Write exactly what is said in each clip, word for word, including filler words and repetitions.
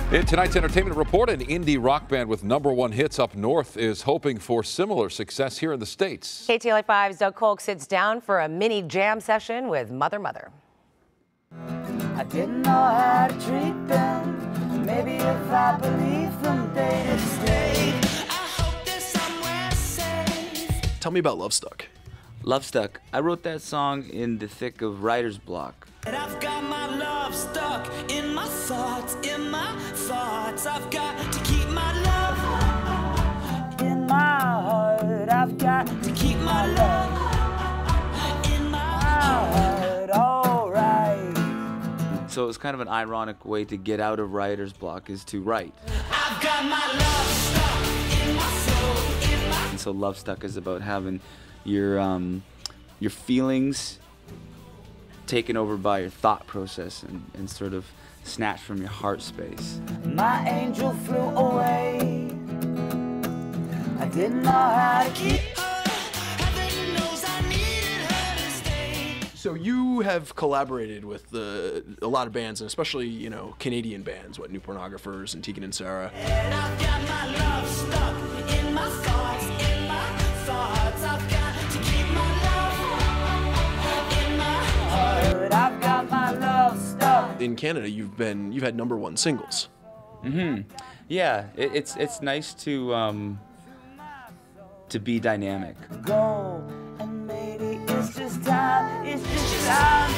In tonight's entertainment report, an indie rock band with number one hits up north is hoping for similar success here in the States. K T L A five's Doug Kolk sits down for a mini jam session with Mother Mother. I didn't know how to treat them. Maybe if I believe them, they'd stay. I hope they're somewhere safe. Tell me about Love Stuck. Love Stuck. I wrote that song in the thick of writer's block. And I've got my love stuck in my thoughts, in my thoughts. I've got to keep my love in my heart. I've got to keep my love in my heart. All right. So it's kind of an ironic way to get out of writer's block is to write. I've got my love stuck in my soul, in my... And so Love Stuck is about having your um, your feelings taken over by your thought process and, and sort of snatched from your heart space. My angel flew away. I didn't know how to keep her. Heaven knows I needed her to stay. So you have collaborated with the, a lot of bands, and especially, you know, Canadian bands, what, New Pornographers and Tegan and Sarah. And I've got my love stuck in my thoughts, in my thoughts. I've got to keep my love in my heart. I've got my love stuck. In Canada, you've been you've had number one singles. Mm-hmm. Yeah, it, it's it's nice to um, to be dynamic. Go and maybe it's just time. It's just time.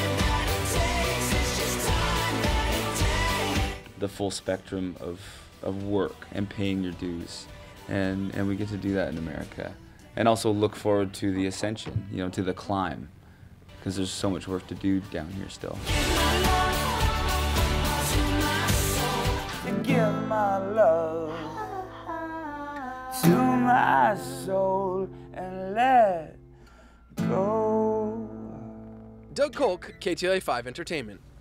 The full spectrum of of work and paying your dues, and and we get to do that in America, and also look forward to the ascension, you know, to the climb, because there's so much work to do down here still. Give my love to my soul and let go. Doug Kolk, K T L A five Entertainment.